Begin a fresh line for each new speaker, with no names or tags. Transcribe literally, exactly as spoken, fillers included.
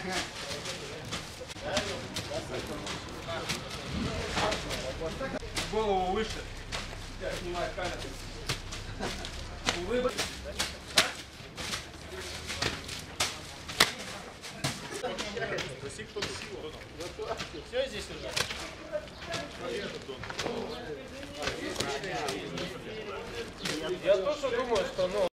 Голову выше. Я снимаю камеру. Улыбка. Все здесь уже? Я тоже думаю, что ну.